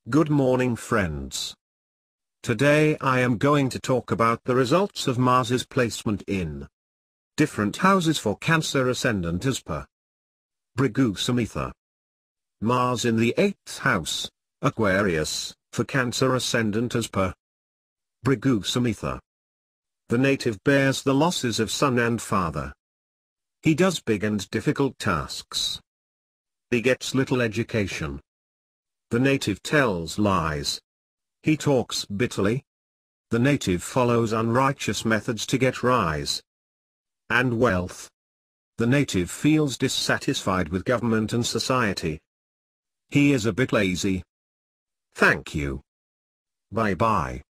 Good morning friends. Today I am going to talk about the results of Mars's placement in different houses for Cancer Ascendant as per Bhrigu Samhita. Mars in the 8th house, Aquarius, for Cancer Ascendant as per Bhrigu Samhita. The native bears the losses of son and father. He does big and difficult tasks. He gets little education. The native tells lies. He talks bitterly. The native follows unrighteous methods to get rise and wealth. The native feels dissatisfied with government and society. He is a bit lazy. Thank you. Bye bye.